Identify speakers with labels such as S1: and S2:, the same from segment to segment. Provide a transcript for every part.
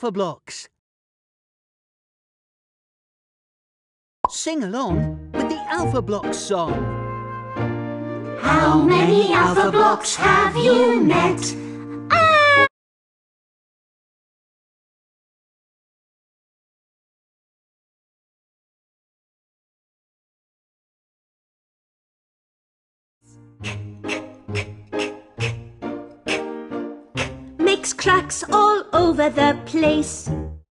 S1: alpha blocks. Sing along with the Alpha Blocks song.
S2: How many alpha blocks have you met?
S3: Makes cracks all over the place.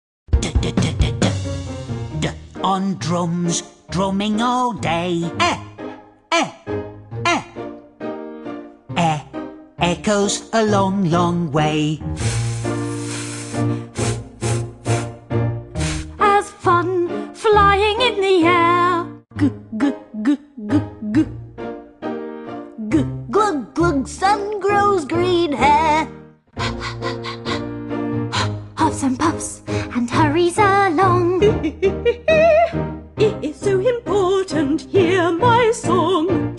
S4: On drums, drumming all day. Echoes a long, long way.
S3: As fun flying in the air.
S2: Glug, glug, sun grows green hair.
S3: Huffs and puffs and hurries along. It is so important, hear my song.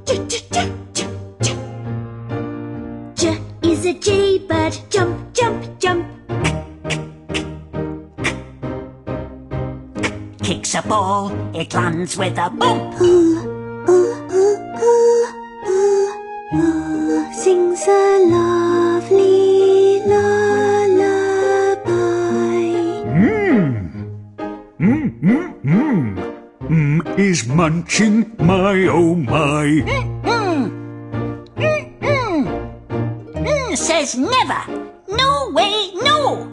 S3: J is a jaybird, jump, jump, jump.
S4: Kicks a ball, it lands with a bump.
S3: Sings a lovely lullaby.
S5: Is munching, my oh my.
S4: Says never. No way, no.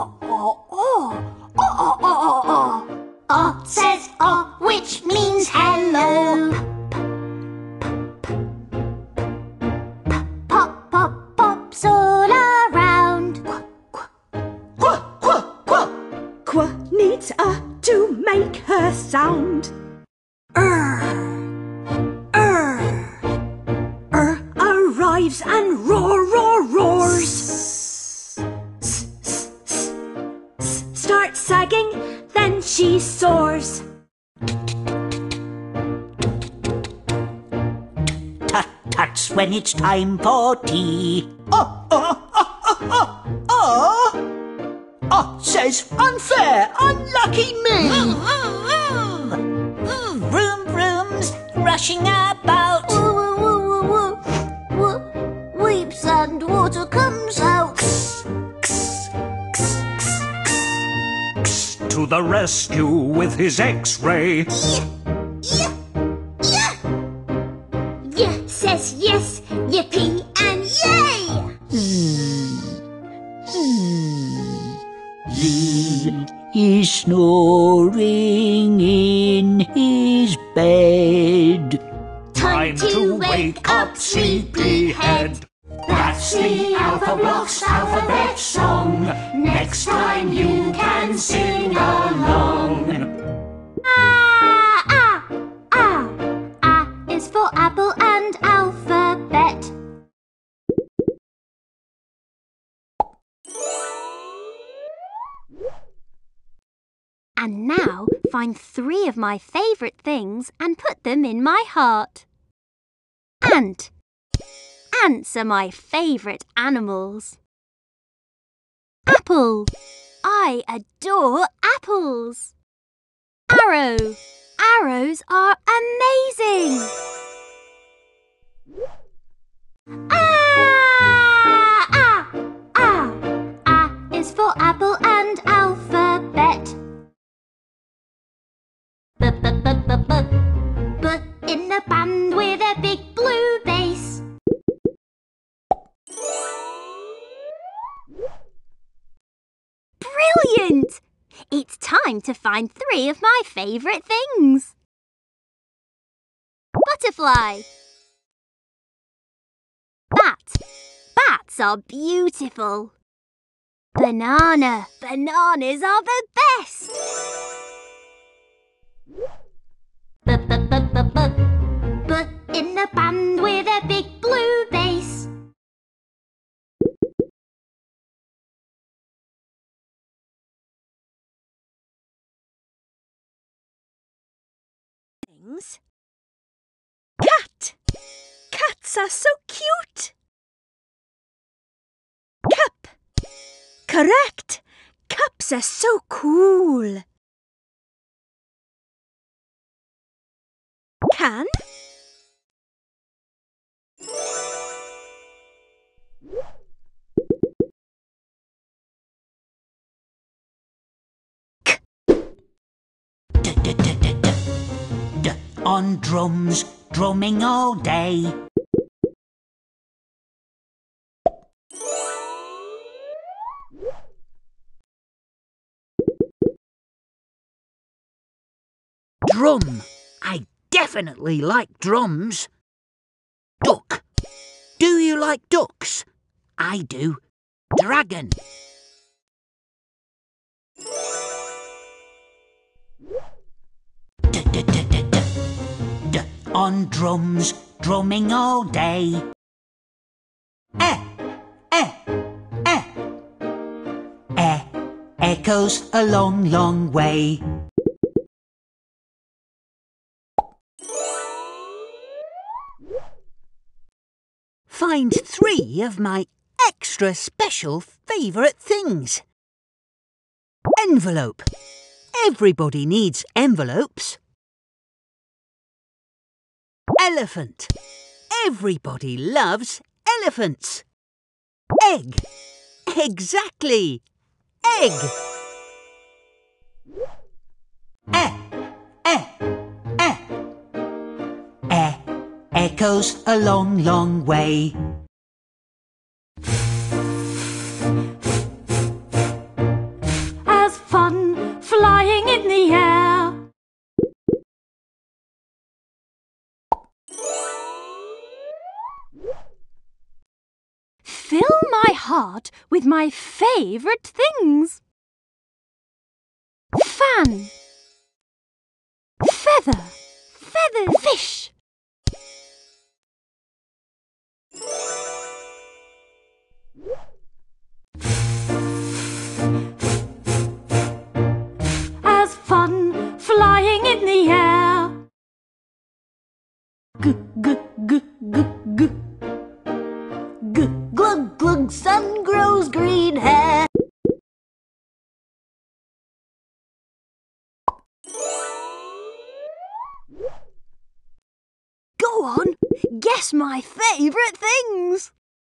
S2: Says which means hello. Pop, pop, pops all around.
S3: Qua needs a to make her sound. Arrives and roars. Starts sagging, then she soars.
S4: Tut tuts when it's time for tea. Says unfair, unlucky me. Vroom vrooms rushing about.
S2: Weeps and water comes out.
S5: To the rescue with his X-ray.
S2: Yeah, says yes, yippee and yay.
S4: Lee is snoring in his bed.
S2: Time to wake up, sleepyhead. That's the Alpha Blocks alphabet song. Next time you can sing along. A is for apple and alphabet.
S3: And now find 3 of my favourite things and put them in my heart. Ant. Ants are my favourite animals. Apple. I adore apples. Arrow. Arrows are amazing. A is for apple and alphabet.
S2: B in the band with a big blue bass.
S3: Brilliant! It's time to find 3 of my favourite things. Butterfly. Bat. Bats are beautiful. Banana. Bananas are the best.
S2: B in the band with a big blue bass.
S3: Cat. Cats are so cute. Cup. Correct. cups are so cool. Can.
S4: On drums, drumming all day.
S1: Drum. I definitely like drums. Duck. Do you like ducks? I do. Dragon.
S4: On drums, drumming all day. Eh, eh, eh. Eh, echoes a long, long way.
S1: Find 3 of my extra special favourite things. Envelope. Everybody needs envelopes. Elephant. Everybody loves elephants. Egg. Exactly. Egg.
S4: Eh, eh, eh. Eh, echoes a long, long way.
S3: As fun flying in the air. Fill my heart with my favourite things. Fan. Feather. Feather. Fish. As fun flying in the air. G g g g g. G glug glug, sun grows green hair. Go on, guess my favourite things.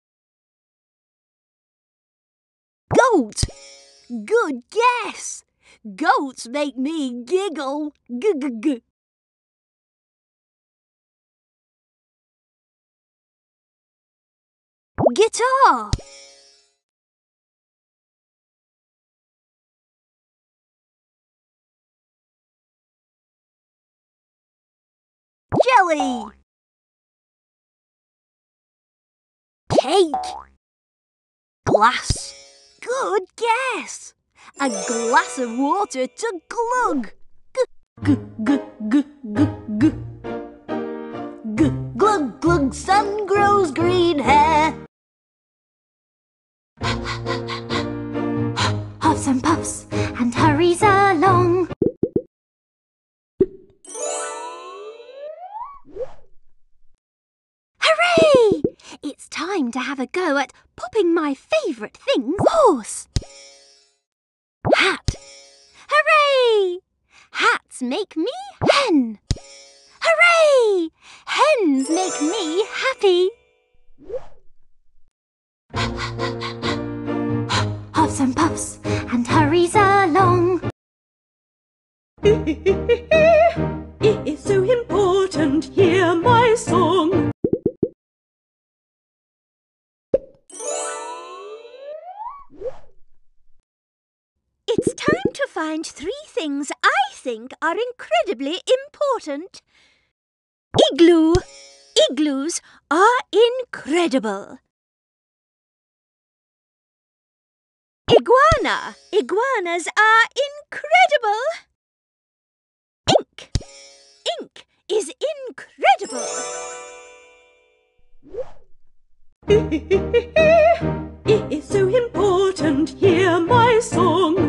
S3: Goat. Good guess. Goats make me giggle. G g g. Guitar. Jelly. Cake. Glass. Good guess. A glass of water to glug. G g g g g g. G glug glug, sun grows green hair. Huffs and puffs and hurries along. Hooray! It's time to have a go at popping my favourite things. Horse. Hat. Hooray! Hats make me hen. Hooray! Hens make me happy. Huffs and puffs and hurries along.
S6: It is so important, hear my song.
S3: It's time to find 3 things I think are incredibly important. Igloo. Igloos are incredible. Iguana. Iguanas are incredible. Ink. Ink is incredible.
S6: It is so important, hear my song.